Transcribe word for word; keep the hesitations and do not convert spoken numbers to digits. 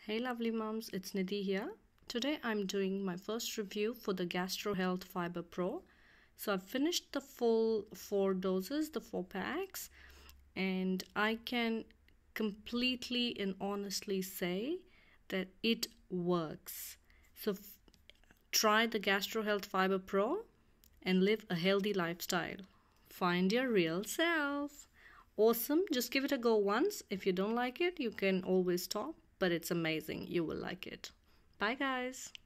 Hey lovely moms, it's Nidhi here. Today I'm doing my first review for the GastroHealth fibrepro. So I've finished the full four doses, the four packs, and I can completely and honestly say that it works. So f- try the GastroHealth fibrepro and live a healthy lifestyle. Find your real self. Awesome. Just give it a go once. If you don't like it, you can always stop, but it's amazing. You will like it. Bye, guys.